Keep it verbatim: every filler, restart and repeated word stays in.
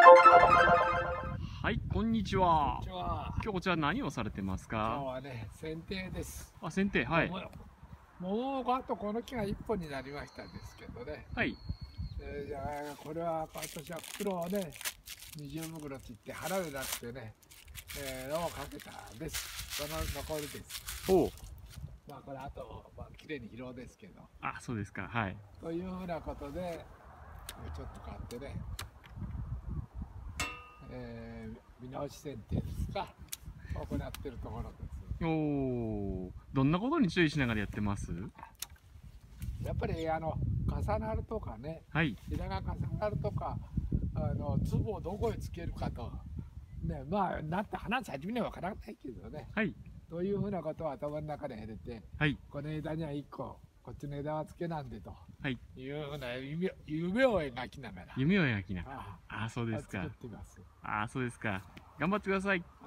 はい、こんにちは。 こんにちは。 今日こちら何をされてます今日か？ はね、剪定です。 あ、剪定、はい。 もうあとこの木が一本になりましたんですけどね。 はい。 えー、じゃあこれは私は袋をね、二重袋って言って腹でなくてね、えー、をかけたです。その残りです。 おう。 まあこれあと、まあ綺麗に広ですけど。 あ、そうですか。はい。 というふうなことで、ちょっと変わってね、えー、見直し剪定ですか、行っているところです。 おお。どんなことに注意しながらやってます？ やっぱりあの重なるとかね、 はい。 枝が重なるとか、あの粒をどこへつけるかと、ね、まあなって話し始めには分からないけどね、 はい。 というふうなことを頭の中で入れて、 はい。 この枝にはいっこ、こっちの枝はつけなんでと、 はい。 いうふうな夢夢を描きながら、 夢を描きながら。 あああ、そうですか。 作っています。 ああ、そうですか。頑張ってください。